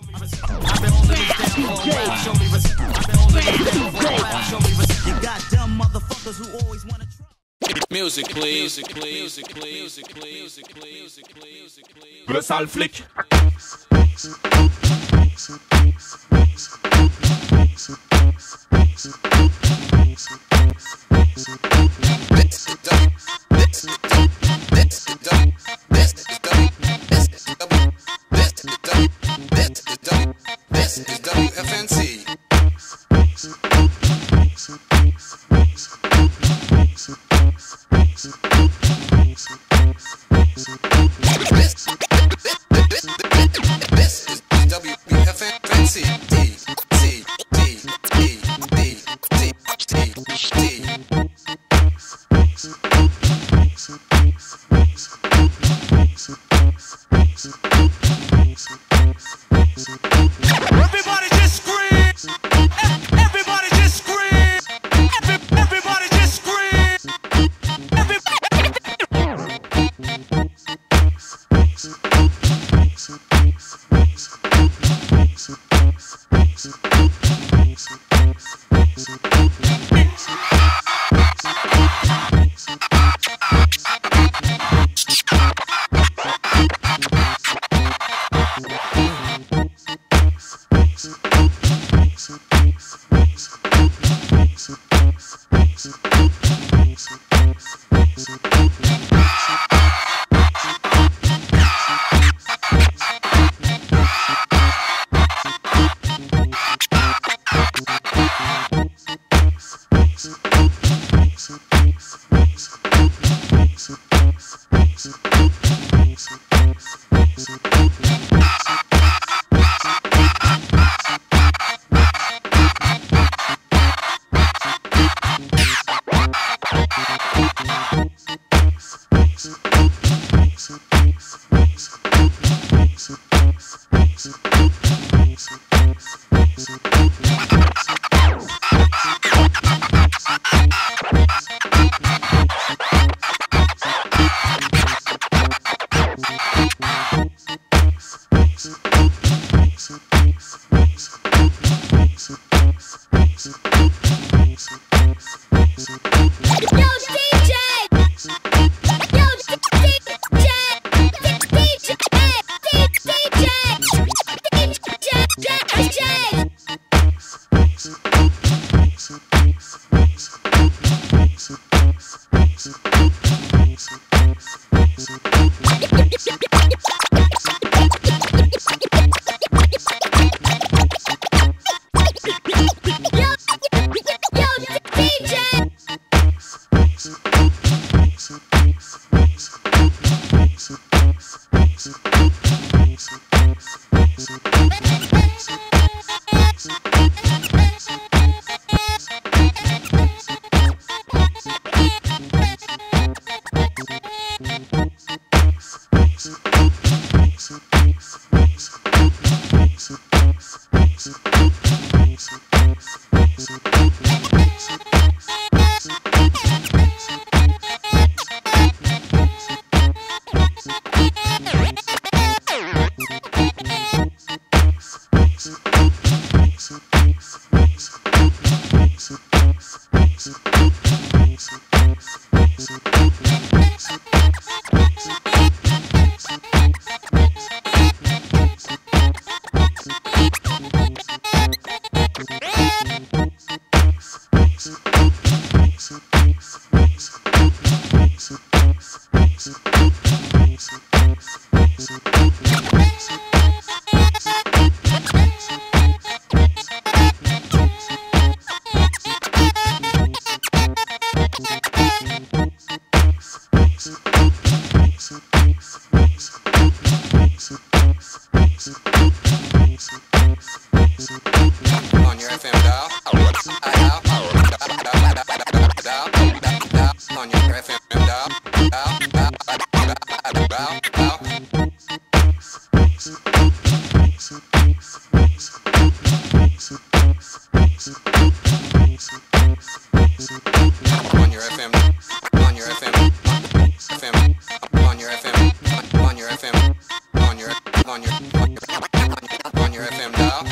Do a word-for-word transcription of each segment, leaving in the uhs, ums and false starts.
I've been holding this down for a while. Show me respect. I've been holding this down for a while. Show me respect. You got dumb motherfuckers who always wanna try. Music please, music please, music please, music please, music please, music please, music please. Le sale flic. This is W F N C. Everybody just scream! Everybody just scream! Everybody just scream! On your F M dial. Dial. Dial. Dial. On your F M dial. Dial. Dial. Dial. Dial. On your F M. On your F M. F M. On your F M. On your F M. On your. On your. On your. On your. on your F M dial.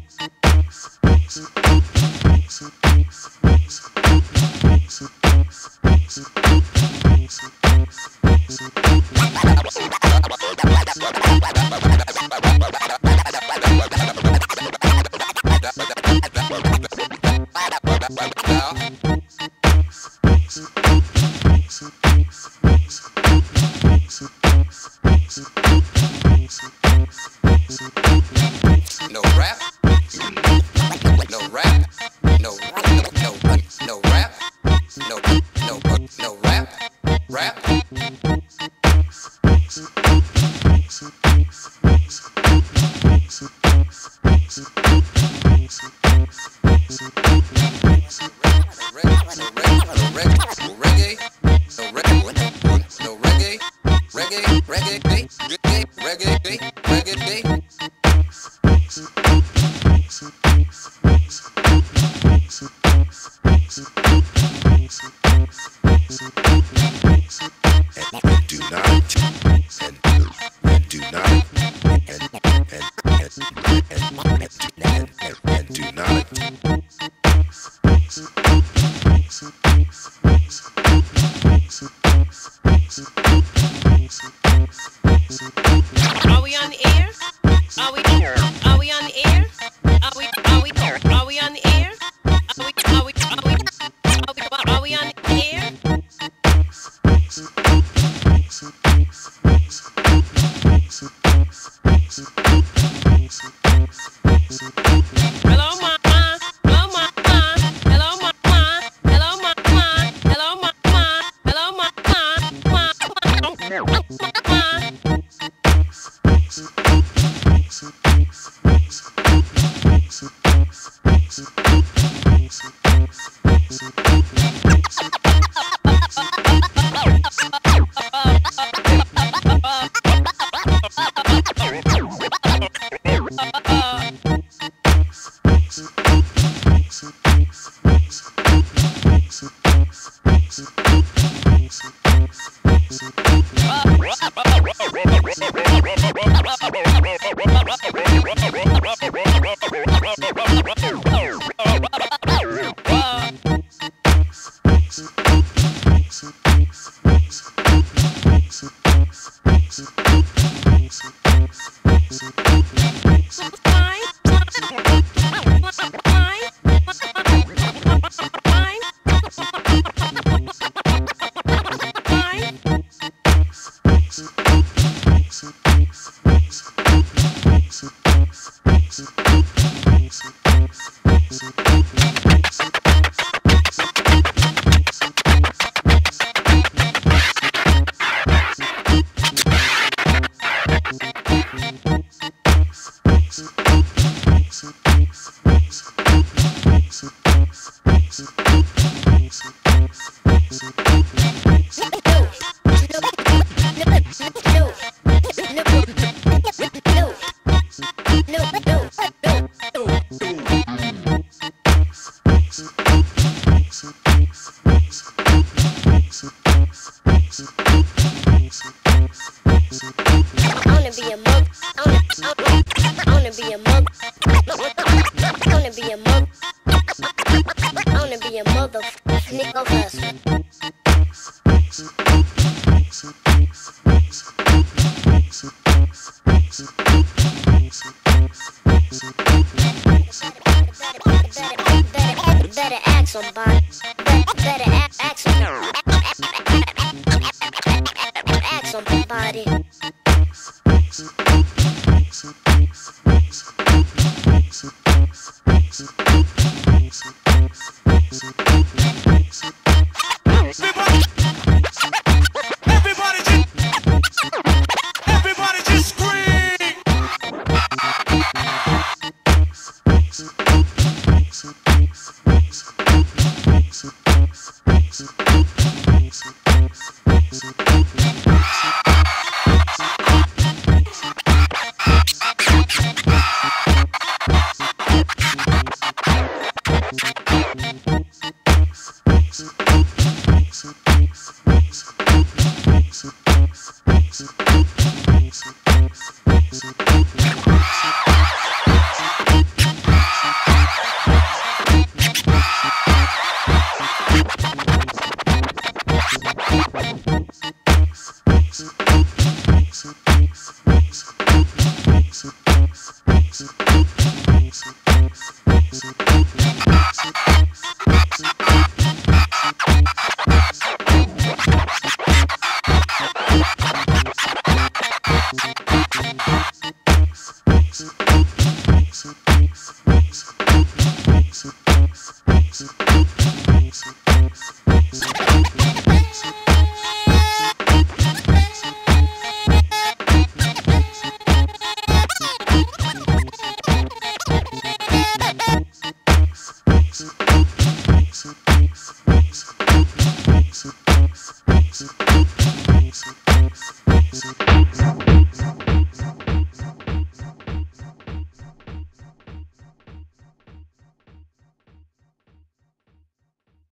No rap, no rap, no no no no rap, no no no rap, rap. Do not and, and do not and and and and, and, and, and do not. Are we on the air? Are we are we on the air? Are we are we are we on the air? Are we are we are we are we, are we on the air? Hello, mama. Hello, mama. Hello, mama. Hello, mama. Hello, mama. Hello, mama. Better ask somebody. Better ask, ask somebody. Ask somebody. Everybody just, everybody just scream. Peace. We'll be right back.